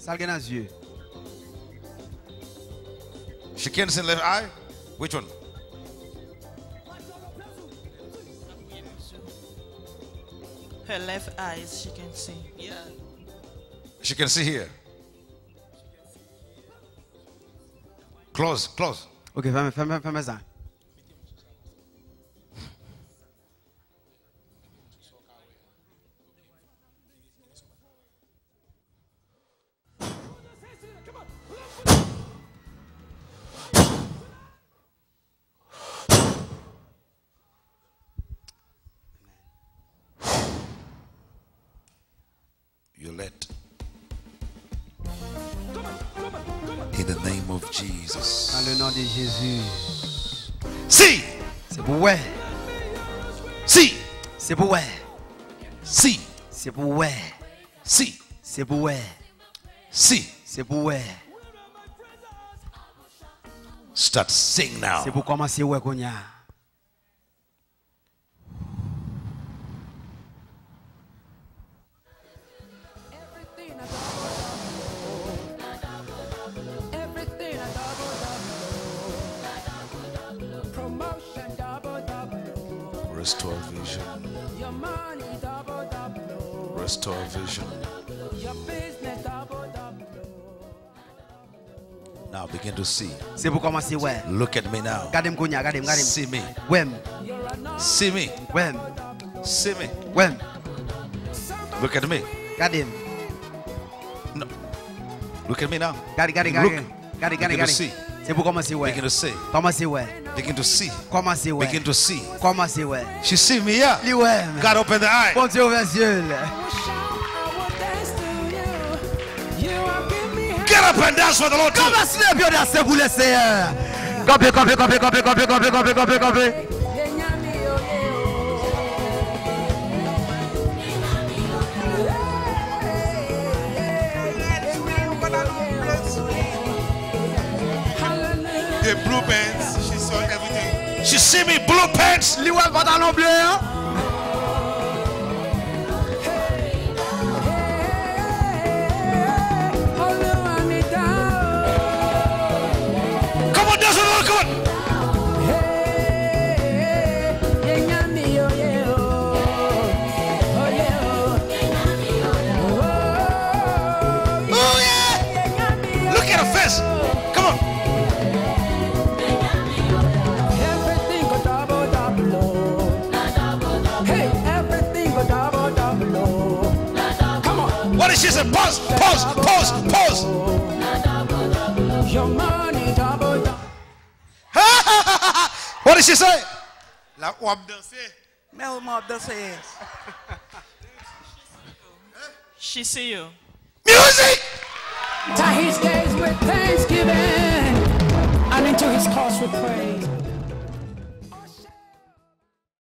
She can't see left eye? Which one? Her left eyes, she can see. Yeah. She can see here. Close, close. Ok, ferme ça. You let. In the name of Jesus. Dans le nom de Jésus. See. C'est pour ouais. See. C'est pour ouais. See. C'est pour ouais. See. C'est pour ouais. See. C'est pour ouais. Start sing now. C'est pour commencer ouais qu'on y a. Restore vision. Restore vision. Now begin to see. C'est pour commencer ouais. Look at me now. Regardez-moi qu'on y a, regardez-moi. See me. Ouais. See me. Ouais. See me. Ouais. Look at me. Regardez-moi. No. Look at me now. Regardez. Begin to see. C'est pour commencer ouais. Begin to see. Commencer ouais. Begin to see. Commencer ouais. Begin to see. Commencer ouais. She see me, yeah. Li ouais. God open the eye. Bon Dieu ouvre les yeux. Get up and dance for the Lord. Comment se lever bien danser pour le Seigneur? Campé. The blue pants, she saw everything. She see me blue pants. Li ouais pantalon bleu. Come on, dance with the Lord. Come on. Oh yeah. Look at her face. Come on. What did she say? Pause. What did she say? La wap danser. Mais on m'a dansé. She see you. Music. Tie his gaze with thanksgiving and into his course with praise.